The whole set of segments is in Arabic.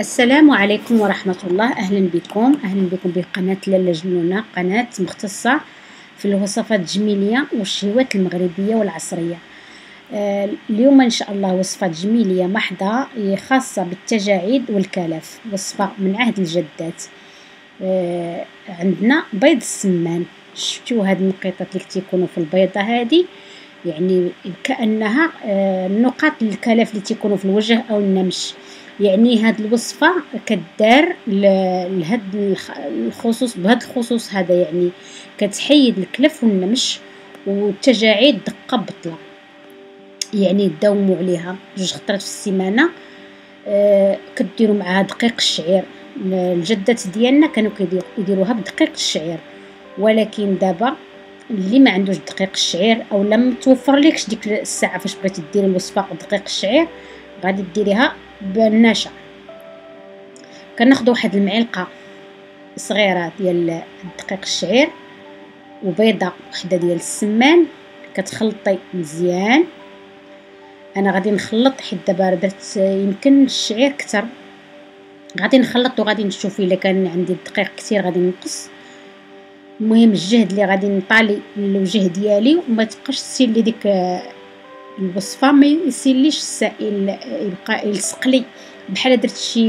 السلام عليكم ورحمة الله. أهلا بكم بقناة لاله جنونة، قناة مختصة في الوصفات التجميلية والشهوات المغربية والعصرية. اليوم إن شاء الله وصفة تجميلية محضة خاصة بالتجاعيد والكلف، وصفة من عهد الجدات. عندنا بيض السمان. شفتوا هاد النقيطات اللي كتكونوا في البيضة هذه، يعني كأنها نقاط الكلف اللي تيكونوا في الوجه أو النمش. يعني هاد الوصفة كدار لهاد الخصوص، بهاد الخصوص هذا، يعني كتحيد الكلف والنمش والتجاعيد دقة بطلة. يعني داوموا عليها 2 خطرات في السيمانة. كديروا معها دقيق الشعير. الجدات ديالنا كانوا يديروها بدقيق الشعير، ولكن دابا اللي ما عندوش دقيق الشعير او لم توفر لكش ديك الساعه فاش بغيتي ديري الوصفه بدقيق الشعير، غادي ديريها بالنشا. كناخذ واحد المعلقه صغيره ديال دقيق الشعير وبيضه وحده ديال السمان. كتخلطي مزيان. انا غادي نخلط حيت دابا درت يمكن الشعير كتر، غادي نخلط وغادي نشوف الا كان عندي الدقيق كثير غادي نقص. المهم الجهد اللي غادي نطالي الوجه ديالي وما تبقاش تسيل لي ديك الوصفه، ما يسيليش السائل، يبقى يلصق لي بحال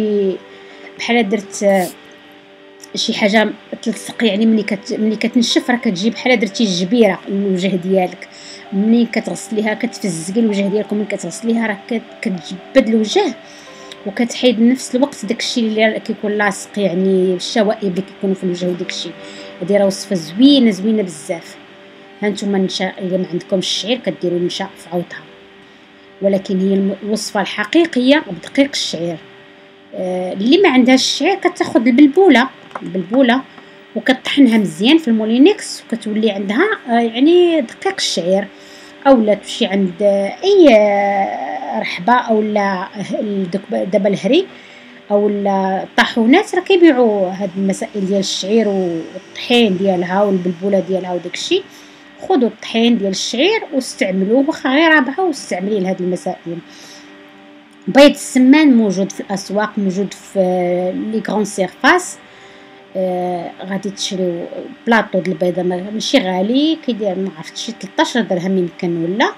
درت شي حاجه تلصق. يعني ملي كتنشف راه كتجي بحال درتي الجبيره الوجه ديالك. ملي كتغسليها كتفزقي الوجه ديالك، وملي كتغسليها راه كتجبد الوجه وكتحيد نفس الوقت داكشي اللي كيكون لاصق، يعني الشوائب اللي كيكونوا في الوجه وداكشي. هذه راه وصفه زوينه بزاف. ها نتوما النشا الا ما عندكمش الشعير كديروا النشا في عوضها، ولكن هي الوصفه الحقيقيه بدقيق الشعير. اللي ما عندهاش الشعير كتاخذ البلبوله وكطحنها مزيان في المولينكس وكتولي عندها يعني دقيق الشعير. اولا تمشي عند اي رحبه اولا دابا الهري اولا الطاحونات راه كيبيعوا هاد المسائل ديال الشعير والطحين ديالها والبلبوله ديالها وداكشي. خذوا الطحين ديال الشعير واستعملوه، واخا غير رابحه واستعمليه لهاد المسائل. بيض السمان موجود في الاسواق، موجود في لي غران سيرفاس. غادي تشريو بلاطو ديال البيضه ماشي غالي، كيدير ما عرفتش شي 13 درهم يمكن، ولا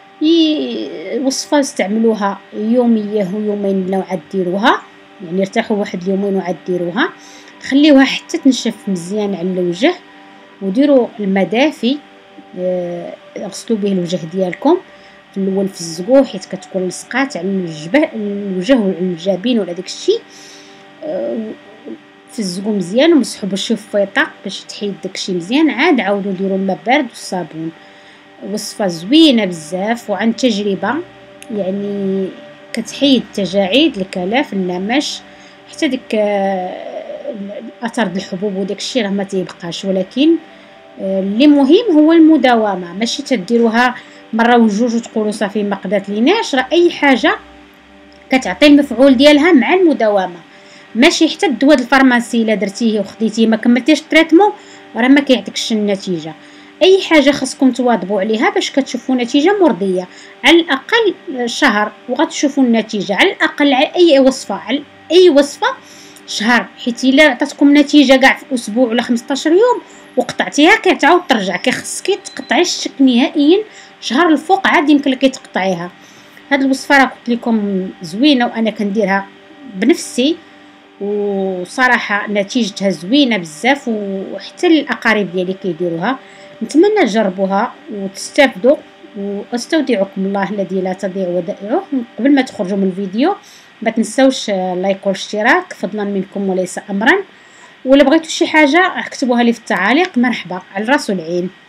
وصفه استعملوها يوميه ويومين لو عاد ديروها، يعني ارتاحوا واحد اليومين وعاد ديروها. خليوها حتى تنشف مزيان على الوجه وديروا الماء دافي. غسلوا به الوجه ديالكم في الاول، فزقوه حيت كتكون لصقات على الوجه وعلى الجبين ولا داكشي. فزقوا مزيان ومسحوا بالشفيطه باش تحيد داكشي مزيان. عاد عاودوا ديروا الماء بارد والصابون. وصفه زوينه بزاف وعن تجربه، يعني كتحيد التجاعيد، الكلف، النمش، حتى ديك اثار الحبوب وداكشي راه ما تيبقاش. ولكن اللي مهم هو المداومه، ماشي تديروها مره وجوج وتقولوا صافي ما قدرت ليناش. راه اي حاجه كتعطي المفعول ديالها مع المداومه. ماشي حتى الدواء د الفارماسي الا درتيه وخديتيه ما كملتيش التريتمون راه ما كيعطيكش النتيجه. اي حاجه خاصكم تواظبوا عليها باش كتشوفوا نتيجه مرضيه، على الاقل شهر وغتشوفوا النتيجه. على الاقل على اي وصفه شهر، حيت الا عطاتكم نتيجه كاع في اسبوع ولا 15 يوم وقطعتيها كتعاود ترجع، كيخصك تقطعي الشك نهائيا شهر الفوق عاد يمكن لك تقطعيها. هاد الوصفه راه قلت لكم زوينه وانا كنديرها بنفسي، وصراحه نتيجتها زوينه بزاف، وحتى الاقارب ديالي كيديروها. نتمنى تجربوها وتستافدوا، واستودعكم الله الذي لا تضيع ودائعه. قبل ما تخرجوا من الفيديو ما تنسوش لايك والاشتراك فضلا منكم وليس امرا. ولا بغيتوا شي حاجه اكتبوها لي في التعاليق، مرحبا على الراس والعين.